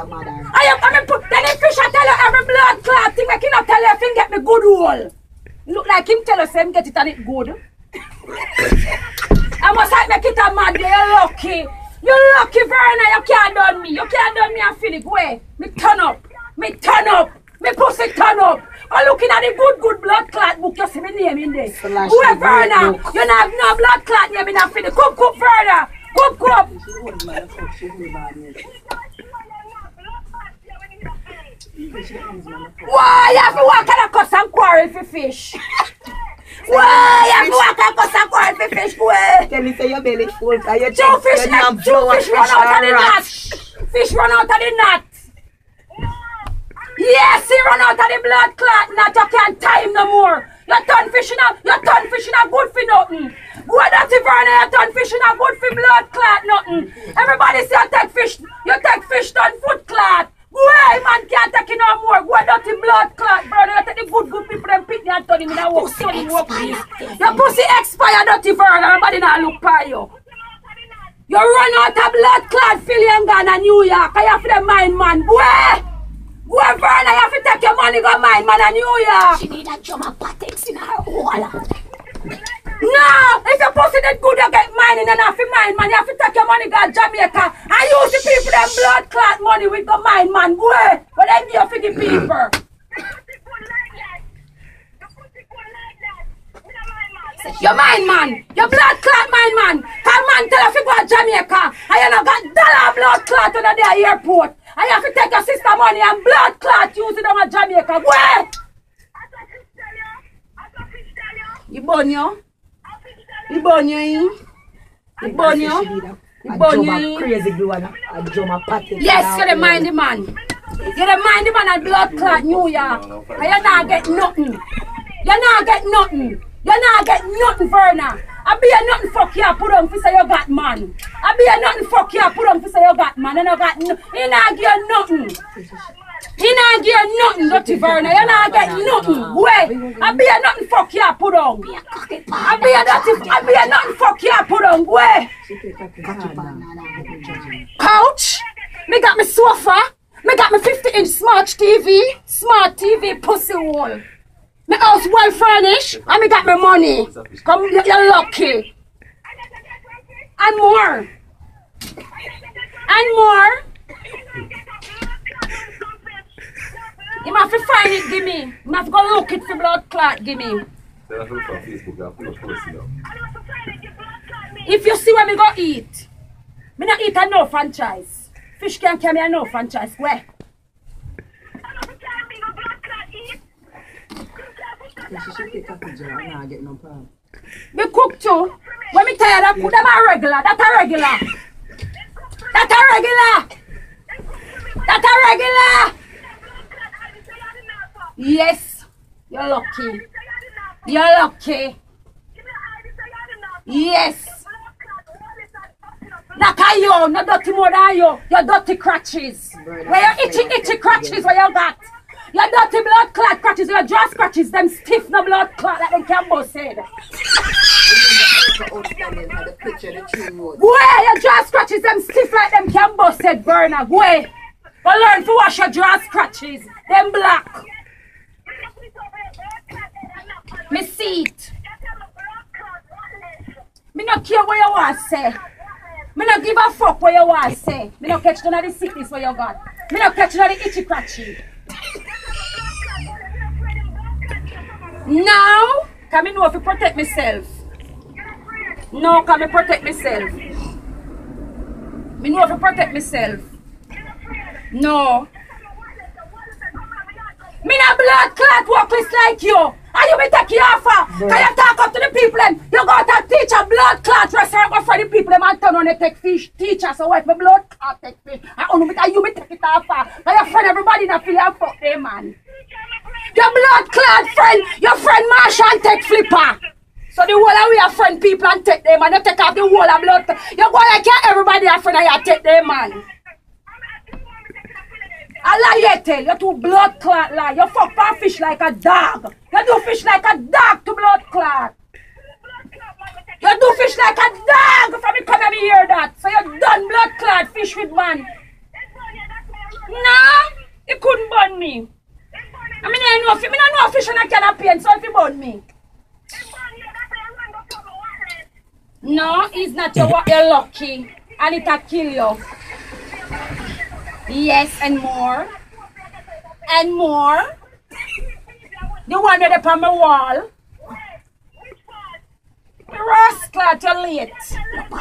I am coming put then if fish I tell you every blood clot thing make him not tell you if him get me good roll. Look like him tell us him get it and it good. I must like make it a mad day, you're lucky. You're lucky, Verna, you can't done me. You can't done me and feel it. Way. Me turn up. Me turn up. Me pussy turn up. I'm looking at the good blood clot book. You see me name in there. Who Verna? You don't have no blood clot name in that feel it. Come, Verna. Come. Why you have to walk and cuss and quarrel for fish? Why you have to walk and cuss and quarrel for fish? Why? Tell me say your belly full. Two fish run out of the knot. Fish run out of the knot. Yes, he run out of the blood clot knot. You can't tie him no more. You turn fishing out good for nothing. Go dirty Verna, you turn fishing out good for blood clot nothing. Everybody say you take fish done foot clot. Go away, man can't take it no more. Go dirty blood clot, brother. You take the good people and pick me and turn him in a walk. Your pussy expire, dirty Verna. Everybody now look for you. You run out of blood clot, Philly Ghana, New York. I have to mind, man. Go away. Go Verna, you have to take your money, go mind, man, in New York. She need a drum of patents in her wall. No, if your pussy that good, you get mine and have to mind, man. You have to take your money, go to Jamaica. I use the people them blood clot money with the mind, man. Go away. But then give for the people. Your mind, man. Your blood clot mind, man. Come man, tell you to go to Jamaica. I you not got dollar blood clot on the airport. I have to take your sister money and blood clot use it on Jamaica. Go away. You burn you? You burn you? You burn you? You burn you? Crazy glue and a drum of patty. Yes, you're the mindy man. You're the mindy man at blood clot New York. And you not get nothing. You not get nothing. You not get nothing, Verna. I be a nothing fuck you put on for say you got man. I be a nothing fuck you put on for say you got man. And you got he not give you nothing. He not give you nothing, dirty Verna. You not get nothing. Wait. I be a nothing fuck you put on. I be a nothing fuck you put on. Wait. Couch. Me got me sofa. Me got me 50-inch smart TV pussy wall. My house well furnished and me got my money. Come, you're lucky. And more. And more. You have to find it, give me. You have to go look it for blood clot, give me. If you see where me go eat, me not eat a no franchise. Fish can't carry a no franchise. Where? She should take a picture and not get no problem. Me cook too. When me tired of put them a regular. That's a regular. That's a regular. That's a regular. Yes. You're lucky. You're lucky. Yes. Not a you. Not dirty more than you. Your dirty crutches. Where your itchy crutches where you got. Your dirty blood clot scratches, your jaw scratches, them stiff no blood clot like them can both say. Where your jaw scratches, them stiff like them can both said, Verna. Where? Go learn to wash your jaw scratches, them black. Me see it. Me not care what you want to say. Me not give a fuck what you want to say. Me not catch none of the sickness what you got. Me not catch none of the itchy crutchy. Now, can I know if I protect myself? No, can I protect myself? Me know if I protect myself. No. Me not blood clot workless like you. And you be take you off. Can you talk up to the people and you go to teach a blood clot restaurant go for the people and turn on they take fish. Teacher, so what if my blood clot take fish? And you be take it off. And your friend everybody in a feel and fuck them man. Your blood clot friend, your friend Marsha take flipper. So the whole of we are friend people and take them and you take off the whole of blood. You go like everybody a friend and you take them man. I lie you tell, you too blood clot lie. You fuck for fish like a dog. You do fish like a dog to blood clot. You do fish like a dog from me come and hear that. So you done blood clot fish with man. burn me. I mean, I know fish and I cannot paint, so if you burn me. No, it's not your you're lucky. And it'll kill you. Yes, and more. And more. The one that up on my wall. The rascal, you're late.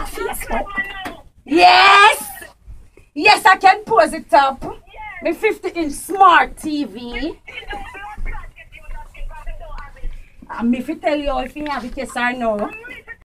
Yes! Yes, I can pose it up. My 50-inch smart TV. And if I tell you if you have it, yes or no.